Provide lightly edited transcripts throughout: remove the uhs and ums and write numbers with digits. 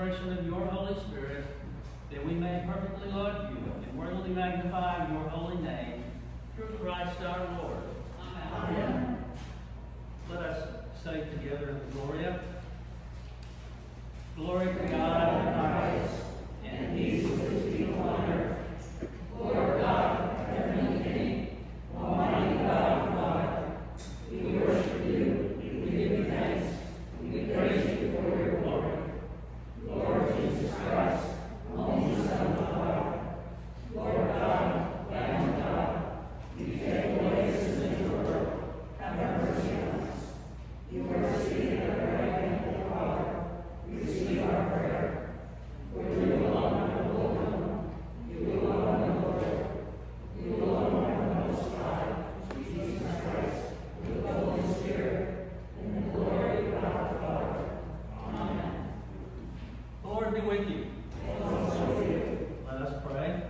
demonstration of your Holy Spirit, that we may perfectly love you and worthily magnify your holy name, through Christ our Lord. Amen. Let us say together the Gloria. Glory to God in the highest, and peace with people on earth. Lord God, heaven and king, almighty God and Father, we worship you, we give you thanks, we praise you for your glory. Lord Jesus Christ, only Son of God, Lord God, Lamb of God, you take away the sin of the world, have mercy on us. You are seated at the right hand of the Father. Receive our prayer. For you alone are the Holy One, you alone are the Lord, you alone are the Most High, Jesus Christ, with the Holy Spirit, in the glory of God the Father. Amen. The Lord be with you. And also with you. Let us pray.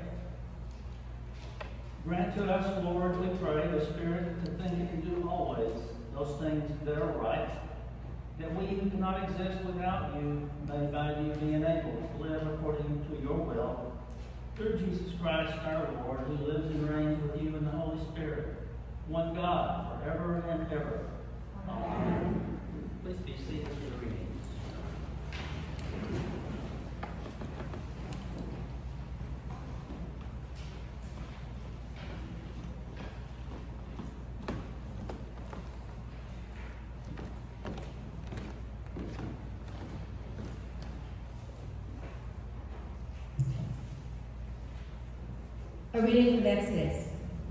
Grant to us, Lord, we pray, the Spirit to think and do always those things that are right, that we who cannot exist without you may by you be enabled to live according to your will, through Jesus Christ our Lord, who lives and reigns with you in the Holy Spirit, one God, forever and ever. Amen. Please be seated for the readings. A reading from Exodus.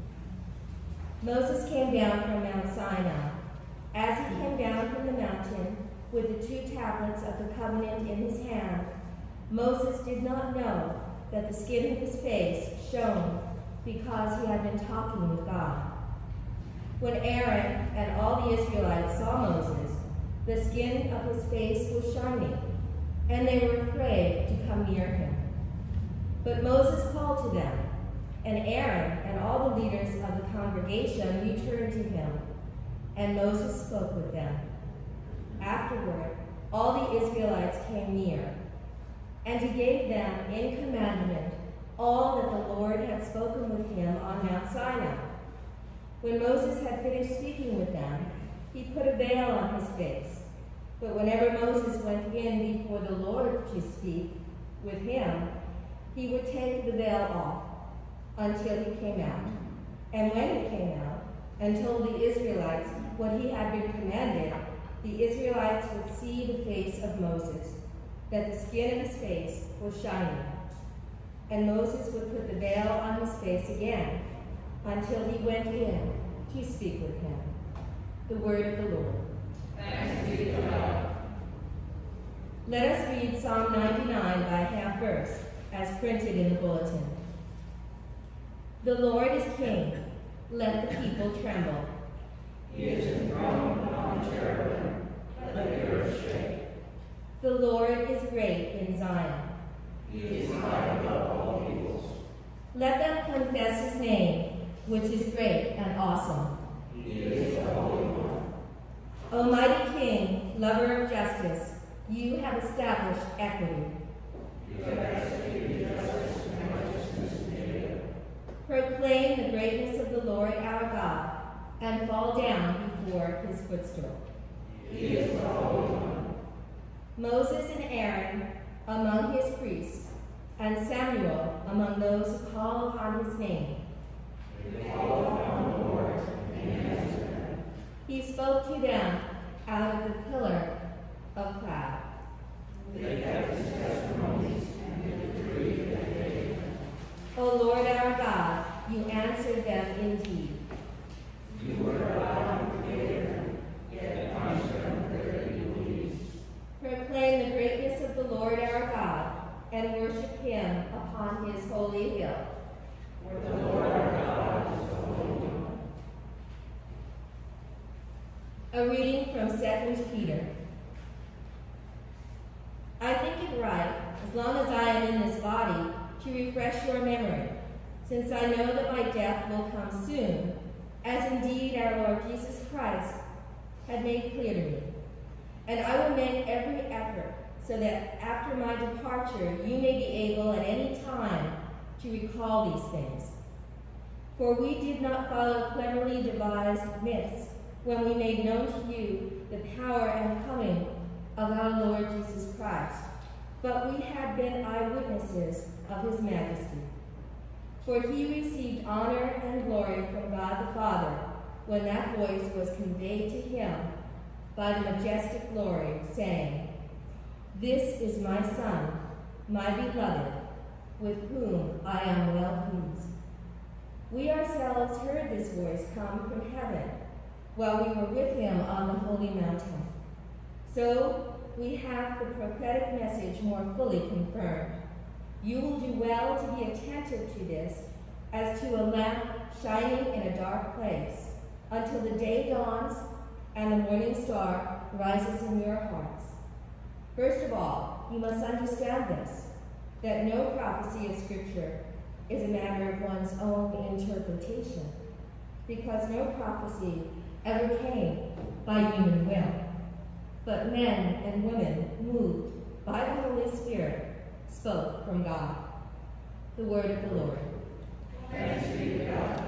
Moses came down from Mount Sinai. As he came down from the mountain with the 2 tablets of the covenant in his hand, Moses did not know that the skin of his face shone because he had been talking with God. When Aaron and all the Israelites saw Moses, the skin of his face was shining, and they were afraid to come near him. But Moses called to them, and Aaron and all the leaders of the congregation returned to him, and Moses spoke with them. Afterward, all the Israelites came near, and he gave them in commandment all that the Lord had spoken with him on Mount Sinai. When Moses had finished speaking with them, he put a veil on his face. But whenever Moses went in before the Lord to speak with him, he would take the veil off until he came out. And when he came out and told the Israelites what he had been commanded, the Israelites would see the face of Moses, that the skin of his face was shining. And Moses would put the veil on his face again until he went in to speak with him. The word of the Lord. Thanks be to God. Let us read Psalm 99 by half verse, as printed in the bulletin. The Lord is king. Let the people tremble. He is enthroned on the cherubim. Let the earth shake. The Lord is great in Zion. He is high above all peoples. Let them confess his name, which is great and awesome. He is the Holy One. Almighty King, lover of justice, you have established equity. You have executed justice and righteousness in Jacob. Proclaim the greatness of the Lord our God, and fall down before his footstool. He is the Holy One. Moses and Aaron among his priests, and Samuel among those who call upon his name. They call upon the Lord, and he answered them. He spoke to them out of the pillar of cloud. They kept his testimonies and the decree that he gave them. O Lord our God, you answered them indeed. You were God who forgave them, yet punished them for their evil deeds. Proclaim the greatness of the Lord our God, and worship him upon his holy hill. For the Lord our God is the Holy One. A reading from 2 Peter. I think it right, as long as I am in this body, to refresh your memory, since I know that my death will come soon, as indeed our Lord Jesus Christ had made clear to me. And I will make every effort so that after my departure you may be able at any time to recall these things. For we did not follow cleverly devised myths when we made known to you the power and coming of our Lord Jesus Christ, but we have been eyewitnesses of his majesty. For he received honor and glory from God the Father when that voice was conveyed to him by the majestic glory, saying, "This is my Son, my beloved, with whom I am well pleased." We ourselves heard this voice come from heaven while we were with him on the holy mountain. So we have the prophetic message more fully confirmed. You will do well to be attentive to this as to a lamp shining in a dark place until the day dawns and the morning star rises in your hearts. First of all, you must understand this, that no prophecy of Scripture is a matter of one's own interpretation, because no prophecy ever came by human will, but men and women moved by the Holy Spirit spoke from God. The word of the Lord. Thanks be to God.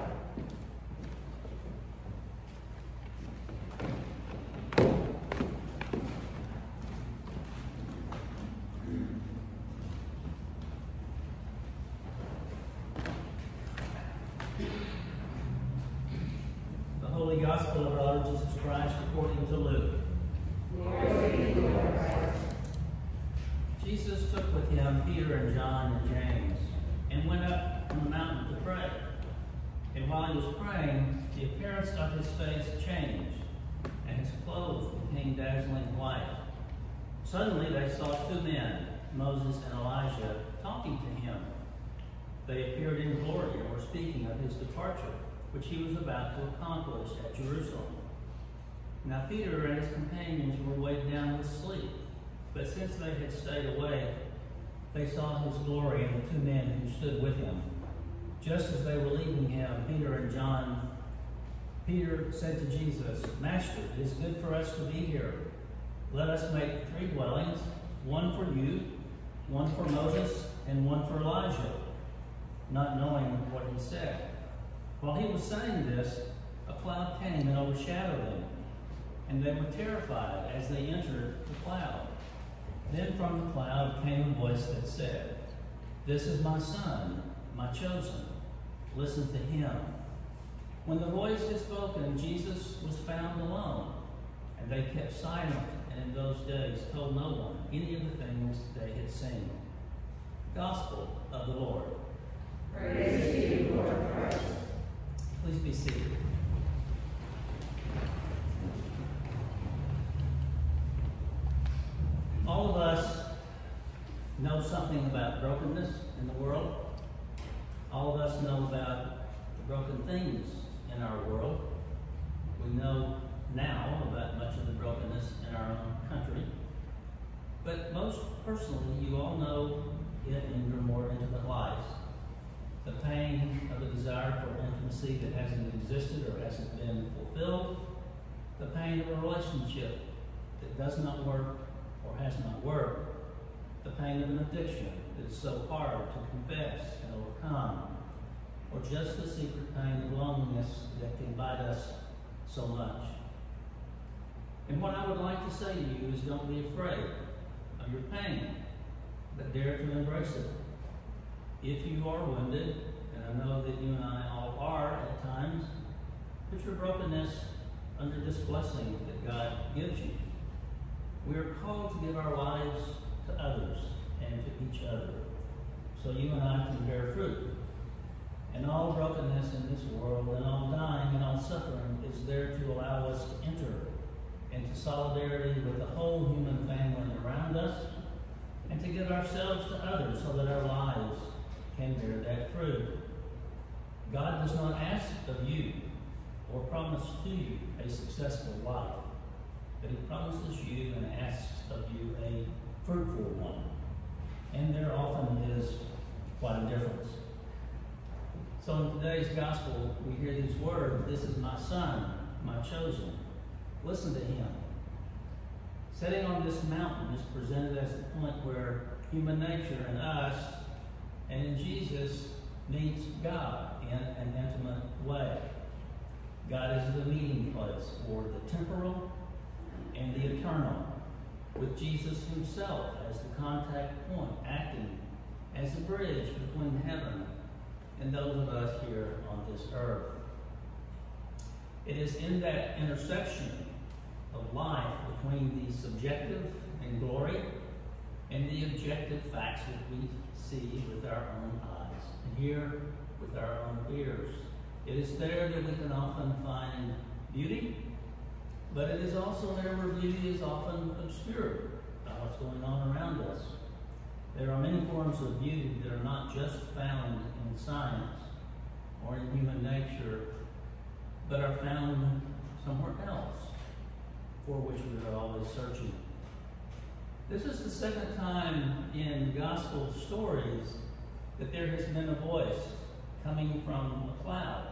The Holy Gospel of our Lord Jesus Christ according to Luke. Glory to you, Lord Christ. Jesus took with him Peter and John and James and went up on the mountain to pray. And while he was praying, the appearance of his face changed, and his clothes became dazzling white. Suddenly they saw two men, Moses and Elijah, talking to him. They appeared in glory and were speaking of his departure, which he was about to accomplish at Jerusalem. Now Peter and his companions were weighed down with sleep, but since they had stayed awake, they saw his glory and the two men who stood with him. Just as they were leaving him, Peter said to Jesus, "Master, it is good for us to be here. Let us make 3 dwellings, one for you, one for Moses, and one for Elijah," not knowing what he said. While he was saying this, a cloud came and overshadowed them, and they were terrified as they entered the cloud. Then from the cloud came a voice that said, "This is my Son, my chosen. Listen to him." When the voice had spoken, Jesus was found alone, and they kept silent, and in those days told no one any of the things they had seen. Gospel of the Lord. Praise to you, Lord Christ. Please be seated. All of us know something about brokenness in the world. All of us know about the broken things in our world. We know now about much of the brokenness in our own country. But most personally, you all know it in your more intimate lives. The pain of a desire for intimacy that hasn't existed or hasn't been fulfilled. The pain of a relationship that does not work or has not worked. The pain of an addiction that is so hard to confess and overcome. Or just the secret pain of loneliness that can bite us so much. And what I would like to say to you is, don't be afraid of your pain, but dare to embrace it. If you are wounded, and I know that you and I all are at times, put your brokenness under this blessing that God gives you. We are called to give our lives to others and to each other, so you and I can bear fruit. And all brokenness in this world, and all dying and all suffering, is there to allow us to enter into solidarity with the whole human family around us, and to give ourselves to others so that our lives can bear that fruit. God does not ask of you or promise to you a successful life, but he promises you and asks of you a fruitful one. And there often is quite a difference. So in today's gospel, we hear these words, "This is my Son, my chosen. Listen to him." Sitting on this mountain is presented as the point where human nature in us and in Jesus meets God in an intimate way. God is the meeting place for the temporal and the eternal, with Jesus himself as the contact point, acting as the bridge between heaven and those of us here on this earth. It is in that intersection of life between the subjective and glory and the objective facts that we see with our own eyes and hear with our own ears. It is there that we can often find beauty, but it is also there where beauty is often obscured by what's going on around us. There are many forms of beauty that are not just found in science or in human nature, but are found somewhere else, for which we are always searching. This is the second time in gospel stories that there has been a voice coming from a cloud.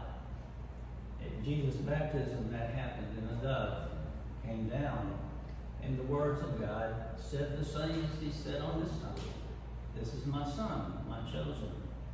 At Jesus' baptism, that happened, and a dove came down, and the words of God said the same as he said on this time. This is my son, my chosen.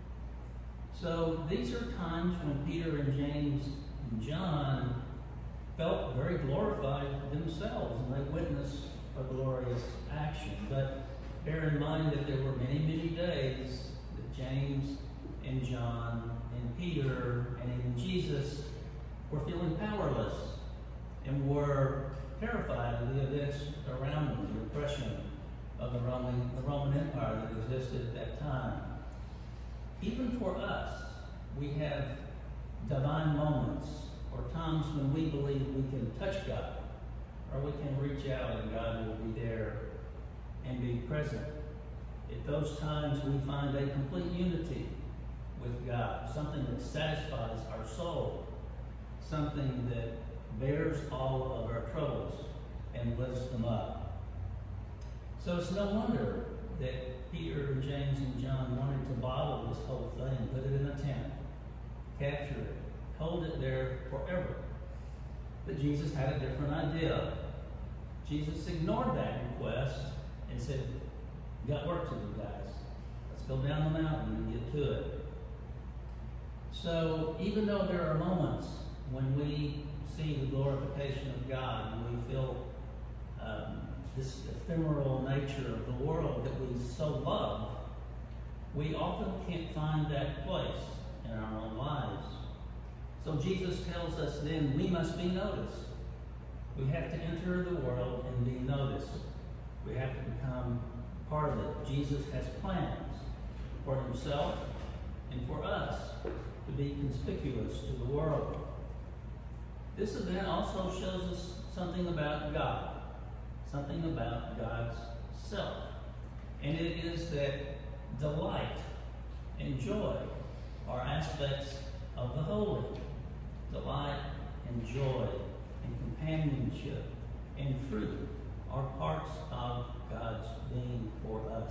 So these are times when Peter and James and John felt very glorified themselves, and they witnessed a glorious action. But bear in mind that there were many, many days that James and John and Peter and even Jesus were feeling powerless and were terrified of the events around them, the oppression of the Roman Empire that existed at that time. Even for us, we have divine moments or times when we believe we can touch God, or we can reach out and God will be there and be present. At those times, we find a complete unity with God, something that satisfies our soul, something that bears all of our troubles and lifts them up. So it's no wonder that Peter and James and John wanted to bottle this whole thing, put it in a tent, capture it, hold it there forever. But Jesus had a different idea. Jesus ignored that request and said, "You got work to do, guys. Let's go down the mountain and get to it." So even though there are moments when we see the glorification of God and we feel this ephemeral nature of the world that we so love, we often can't find that place in our own lives. So Jesus tells us then we must be noticed. We have to enter the world and be noticed. We have to become part of it. Jesus has plans for himself and for us to be conspicuous to the world. This event also shows us something about God, something about God's self. And it is that delight and joy are aspects of the holy. Delight and joy and companionship and fruit are parts of God's being for us.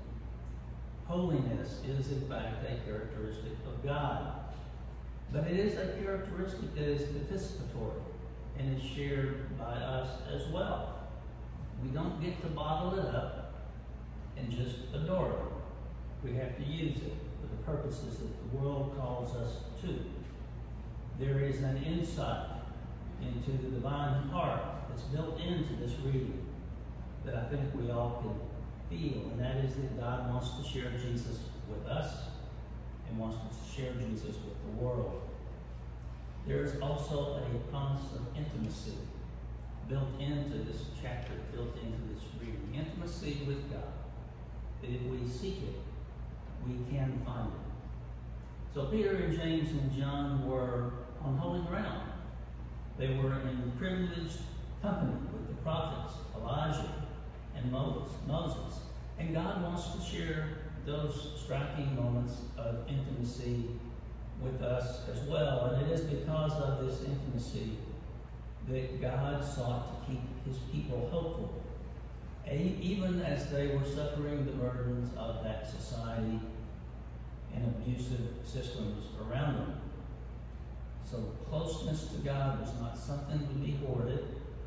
Holiness is, in fact, a characteristic of God. But it is a characteristic that is participatory and is shared by us as well. We don't get to bottle it up and just adore it. We have to use it for the purposes that the world calls us to. There is an insight into the divine heart that's built into this reading that I think we all can feel, and that is that God wants to share Jesus with us and wants to share Jesus with the world. There is also a promise of intimacy built into this chapter, built into this reading. Intimacy with God. That if we seek it, we can find it. So Peter and James and John were on holy ground. They were in privileged company with the prophets, Elijah and Moses. And God wants to share those striking moments of intimacy with us as well. And it is because of this intimacy that God sought to keep his people hopeful, even as they were suffering the burdens of that society and abusive systems around them. So closeness to God was not something to be hoarded.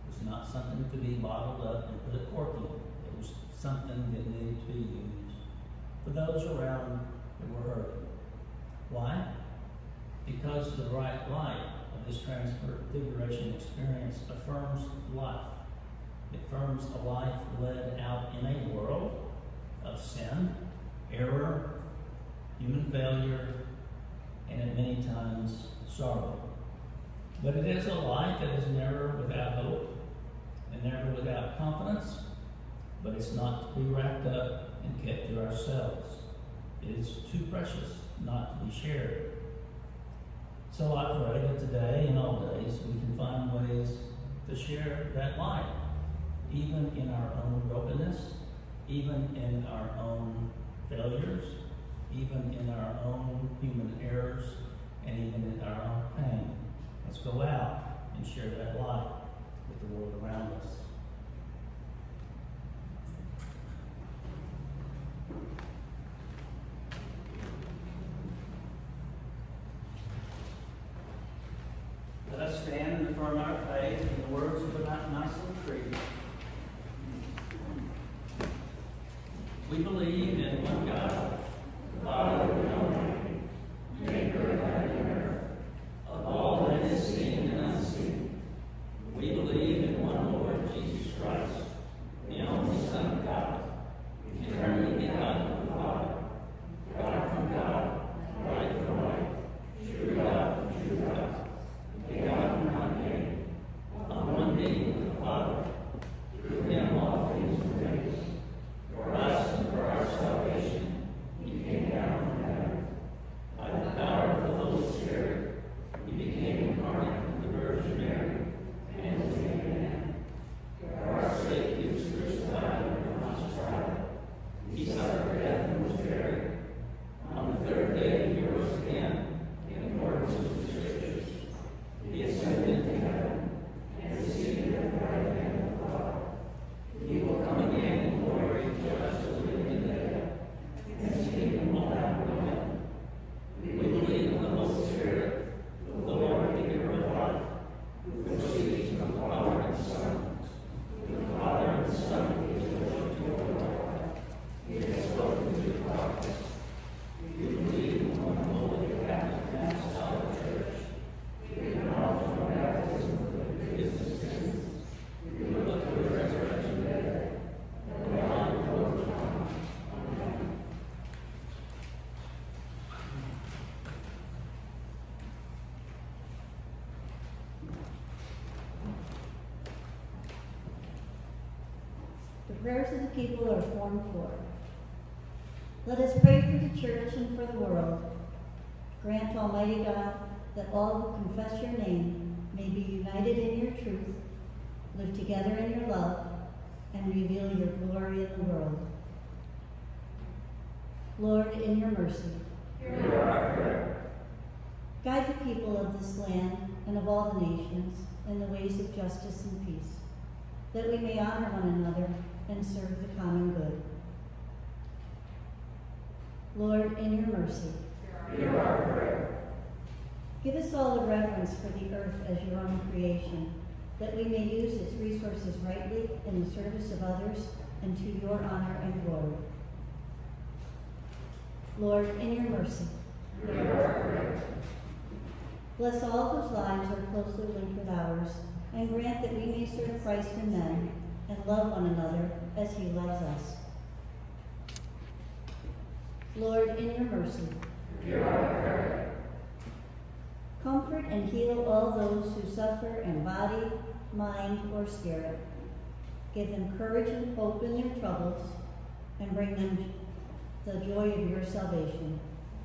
was not something to be bottled up and put a cork in. It was something that needed to be used for those around that were hurting. Why? Because the bright light of this transfiguration experience affirms life. It affirms a life led out in a world of sin, error, human failure, and at many times sorrow. But it is a life that is never without hope and never without confidence, but it's not to be wrapped up and kept to ourselves. It is too precious not to be shared. So I pray that today and all days we can find ways to share that light, even in our own brokenness, even in our own failures, even in our own human errors, and even in our own pain. Let's go out and share that light with the world around us. Let us stand and affirm our faith in the words of the Nicene Creed. We believe in one God, the Father Almighty, maker of heaven and earth, of all that is seen and unseen. We believe in one Lord Jesus Christ, the only Son of God, eternally begotten of the Father, God from God, light from light, true God from true God, begotten not made, on one being with the Father. Through him all things were made. For us and for our salvation, he came down from heaven. By the power of the Holy Spirit, he became incarnate from the Virgin Mary and was made man. For our sake, he was crucified under Pontius Pilate. He suffered death and was buried. On the third day, he rose again, in accordance with the Scriptures. He ascended into heaven and is seated at the right hand of the Father. He will come again in glory to judge the living and the dead, and his kingdom will have no end. We believe in the Holy Spirit, the Lord, giver of life, who proceeds from the Father and the Son. The Father and the Son he is worshiped before God. He has spoken to the prophets. We believe in one holy Catholic and apostolic church. We acknowledge one baptism for the forgiveness of sins. We look to the resurrection of the dead, and the life of those to come. Amen. The prayers of the people are formed for. Let us pray for the church and for the world. Grant, Almighty God, that all who confess your name may be united in your truth, live together in your love, and reveal your glory in the world. Lord, in your mercy, Hear our prayer. guide the people of this land and of all the nations in the ways of justice and peace, that we may honor one another and serve the common good. Lord, in your mercy, Hear our prayer. give us all a reverence for the earth as your own creation, that we may use its resources rightly in the service of others and to your honor and glory. Lord, in your mercy, Hear our prayer. bless all whose lives are closely linked with ours, and grant that we may serve Christ in them and love one another as he loves us. Lord, in your mercy, Hear our prayer. comfort and heal all those who suffer in body, mind, or spirit. Give them courage and hope in their troubles, and bring them the joy of your salvation.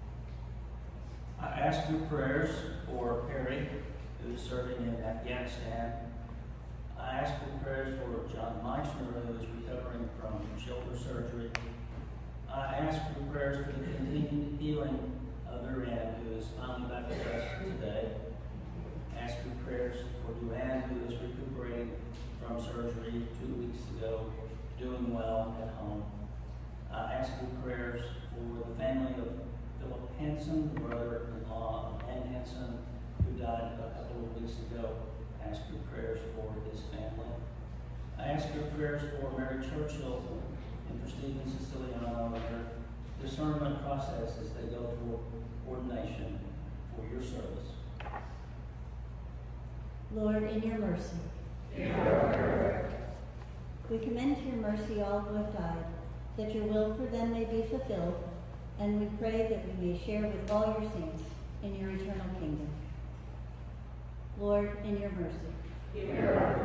I ask your prayers for Perry, who is serving in Afghanistan. I ask your prayers for John Meichner, who is recovering from shoulder surgery. I ask your prayers for the continued healing of Duran, who is finally back with us today. I ask your prayers for Duran, who is recuperating from surgery 2 weeks ago, doing well at home. I ask your prayers for the family of Philip Hansen, the brother-in-law of Ann Hansen, who died a couple of weeks ago I ask your prayers for this family. I ask your prayers for Mary Churchill and for Stephen Siciliano and their discernment process as they go toward ordination for your service. Lord, in your mercy, we commend to your mercy all who have died, that your will for them may be fulfilled, and we pray that we may share with all your saints in your eternal kingdom. Lord, in your mercy.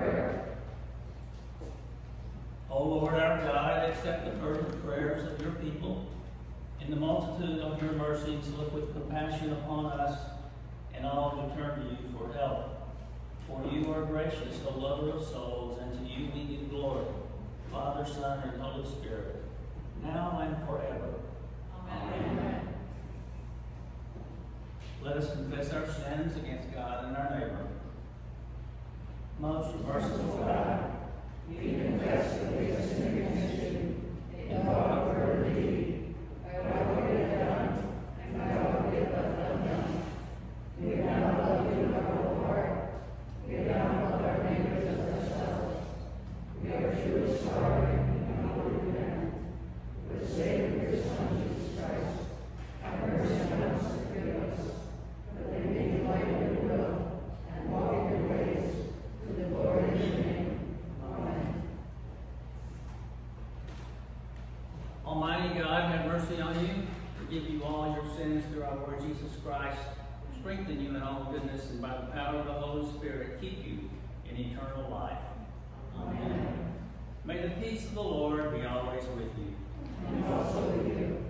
O Lord our God, accept the fervent prayers of your people. In the multitude of your mercies, look with compassion upon us and all who turn to you for help. For you are gracious, O lover of souls, and to you we give glory, Father, Son, and Holy Spirit, now and forever. Amen. Let us confess our sins against God and our neighbor. Most merciful God, we confess that we have sinned against you in thought, word, and deed, by what we have done, and by what we have left undone. We have not loved you with our whole heart. We have not loved our neighbors as ourselves. We are truly sorry and humbly repent. For the sake of your Son, Jesus Christ, have mercy on us and forgive us, that we may delight in your will and walk in your ways, to the glory of your name. Amen. Almighty God, have mercy on you, forgive you all your sins through our Lord Jesus Christ, strengthen you in all goodness, and by the power of the Holy Spirit, keep you in eternal life. Amen. May the peace of the Lord be always with you. And also with you.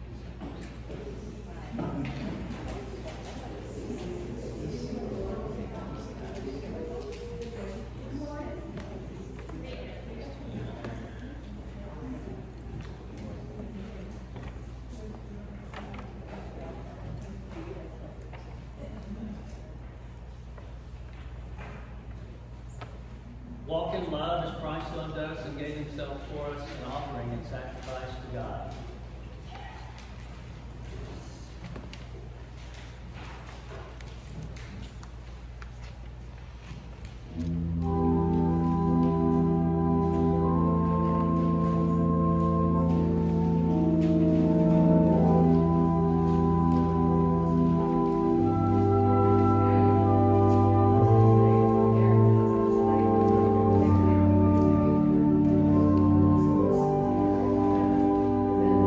Walk in love as Christ loved us and gave himself for us, an offering and sacrifice to God. Amen.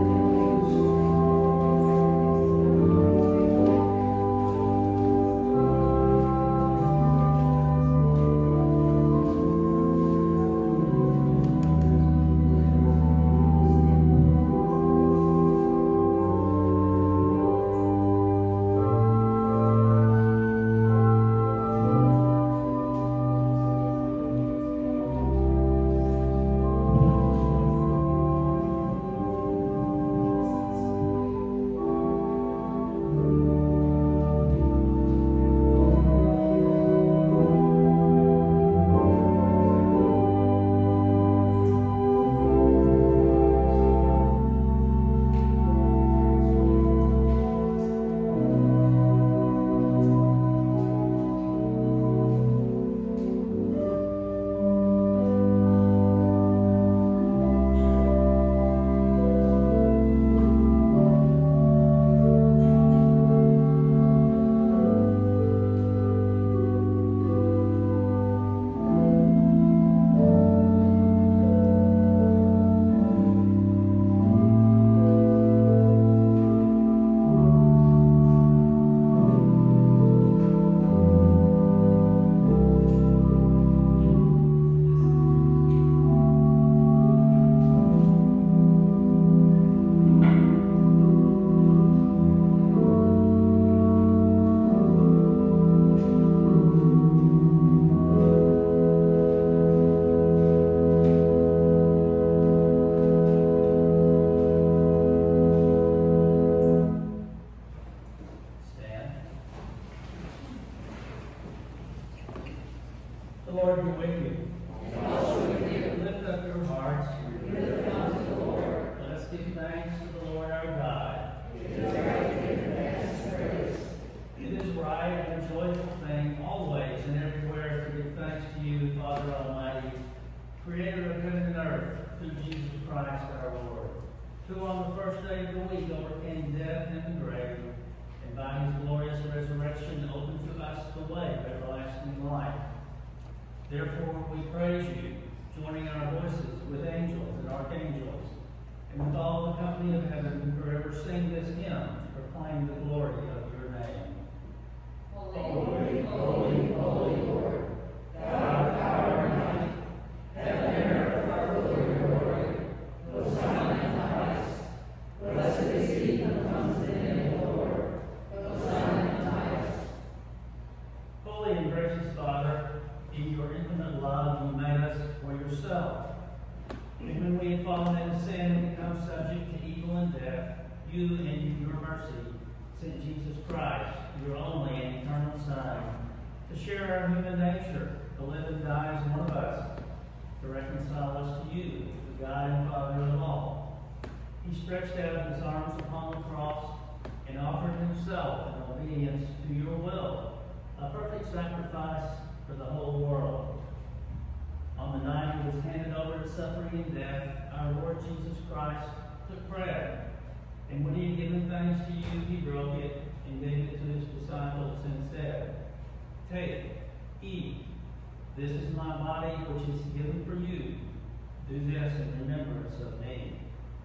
Christ our Lord, who on the first day of the week overcame death and the grave, and by his glorious resurrection opened to us the way of everlasting life. Therefore we praise you, joining our voices with angels and archangels, and with all the company of heaven who forever sing this hymn to proclaim the glory of your name. Holy, holy, holy Lord, God of power and might, heaven and earth are full of your glory. Hosanna in the highest. Blessed is he who comes in the name of the Lord. Hosanna in the highest. Holy and gracious Father, in your infinite love you made us for yourself. And when we had fallen into sin and become subject to evil and death, you, in your mercy, sent Jesus Christ, your only and eternal Son, to share our human nature, to live and die as one of us, to reconcile us to you, the God and Father of all. He stretched out his arms upon the cross and offered himself in obedience to your will, a perfect sacrifice for the whole world. On the night he was handed over to suffering and death, our Lord Jesus Christ took bread, and when he had given thanks to you, he broke it and gave it to his disciples and said, "Take, eat. This is my body which is given for you. Do this in remembrance of me."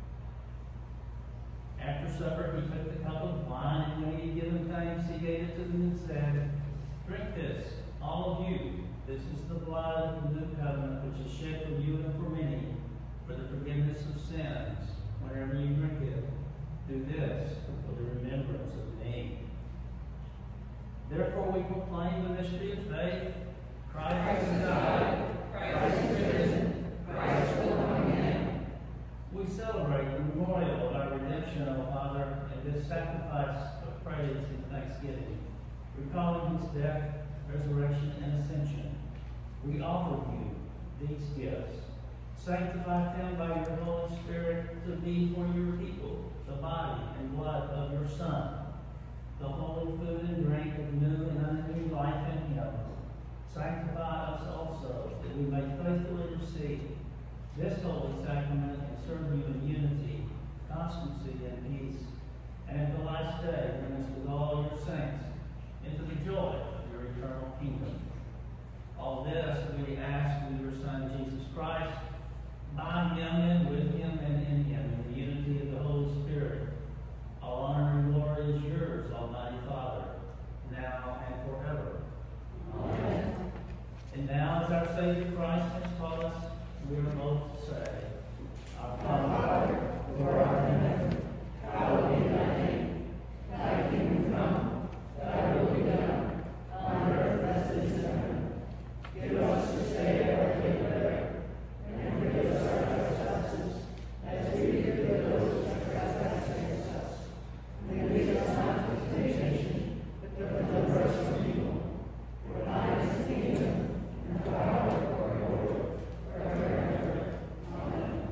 After supper, he took the cup of wine, and when he had given thanks, he gave it to them and said, "Drink this, all of you. This is the blood of the new covenant, which is shed for you and for many, for the forgiveness of sins. Whenever you drink it, do this for the remembrance of me." Therefore we proclaim the mystery of faith. Christ is died, Christ is risen, Christ will come again. We celebrate the memorial of our redemption, O Father, and this sacrifice of praise and thanksgiving, recalling his death, resurrection, and ascension. We offer you these gifts. Sanctify them by your Holy Spirit to be for your people the body and blood of your Son, the holy food and drink of new and unending life in him. Sanctify us also, that we may faithfully receive this holy sacrament and serve you in unity, constancy, and peace, and at the last day bring us with all your saints into the joy of your eternal kingdom. All this we ask through your Son, Jesus Christ, by him and with him and in him, in the unity of the Holy Spirit. All honor and glory is yours, Almighty Father, now and forever. Amen. And now, as our Savior Christ has taught us, we are both to say, Our Father, who art in heaven, hallowed be thy name. Thy kingdom come, thy will be done, on earth as it is in heaven. Give us this day our daily bread, and forgive us our trespasses, as we forgive those who trespass against us. And lead us not into temptation, but deliver us from evil. For thine is the kingdom, and the power, and the glory, forever and ever. Amen.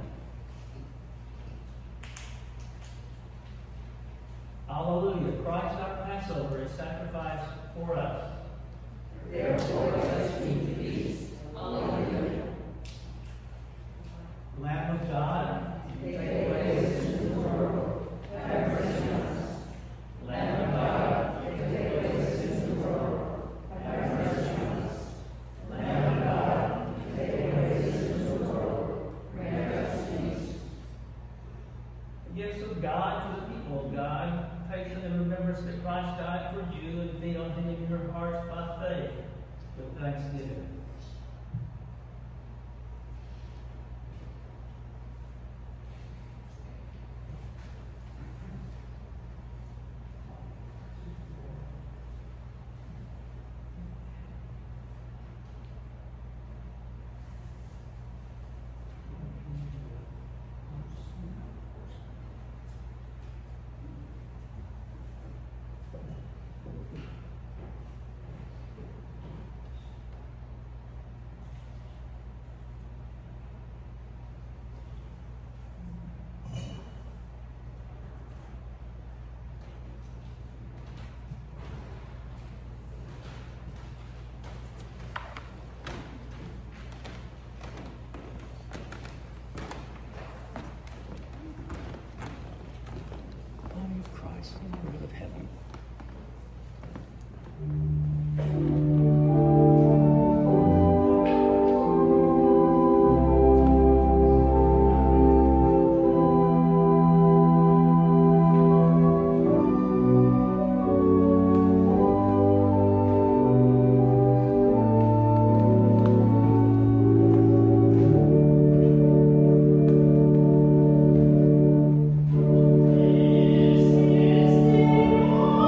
Alleluia. Christ our Passover is sacrificed for us. Therefore let us keep the feast. Alleluia. Lamb of God, Take away the sins of the world. Have mercy on us. Lamb of God, take away the sins of the world. Have mercy on us. Lamb of God, take away the sins of the world. Grant us peace. the gifts of God to the people of God. Take them in remembrance that Christ died for you, and feed on him in your hearts by faith with thanksgiving. eyes. River of heaven. This is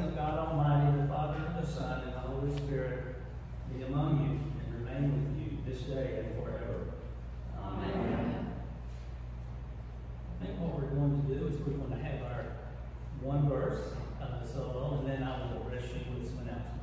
blessing of God Almighty, the Father, the Son, and the Holy Spirit be among you and remain with you this day and forever. Amen. I think what we're going to do is we're going to have our one verse solo, and then I will address you with some announcements.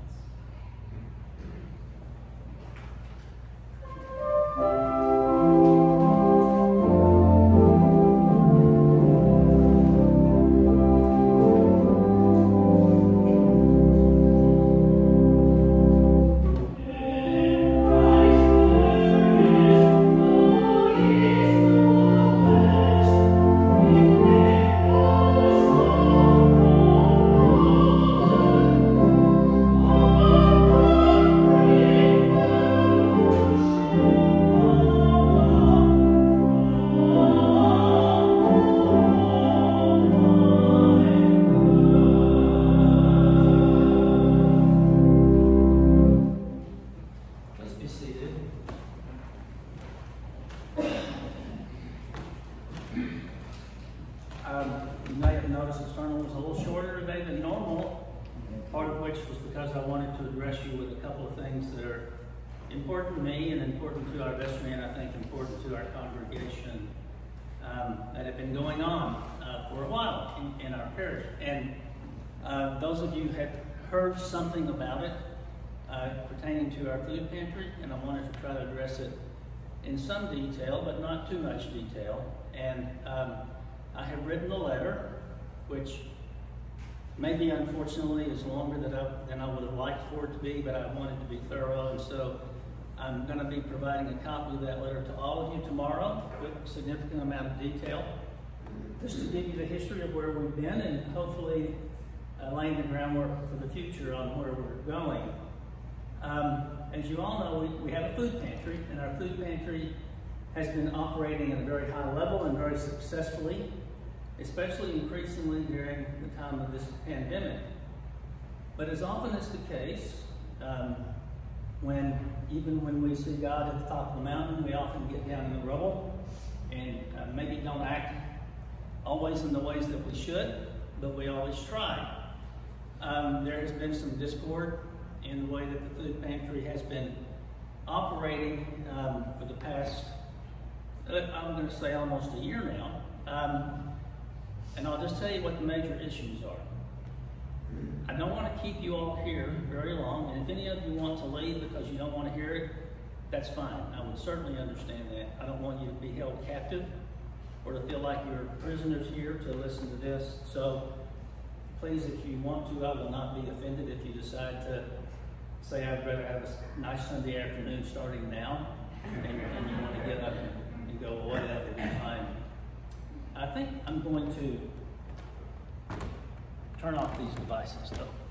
You may have noticed the sermon was a little shorter today than normal, part of which was because I wanted to address you with a couple of things that are important to me and important to our vestry, and I think important to our congregation that have been going on for a while in our parish. And those of you have heard something about it pertaining to our food pantry, and I wanted to try to address it in some detail, but not too much detail. And I have written a letter, which maybe unfortunately is longer than I would have liked for it to be, but I wanted to be thorough, and so I'm going to be providing a copy of that letter to all of you tomorrow with a significant amount of detail, just to give you the history of where we've been and hopefully laying the groundwork for the future on where we're going. As you all know, we have a food pantry, and our food pantry has been operating at a very high level and very successfully, especially increasingly during the time of this pandemic. But as often is the case, even when we see God at the top of the mountain, we often get down in the rubble and maybe don't act always in the ways that we should, but we always try. There has been some discord in the way that the food pantry has been operating for the past, I'm going to say almost a year now. And I'll just tell you what the major issues are. I don't want to keep you all here very long, and if any of you want to leave because you don't want to hear it, that's fine. I would certainly understand that. I don't want you to be held captive or to feel like you're prisoners here to listen to this. So please, if you want to, I will not be offended if you decide to say I'd rather have a nice Sunday afternoon starting now, and you want to get up and go away, that would be fine. I think I'm going to turn off these devices though.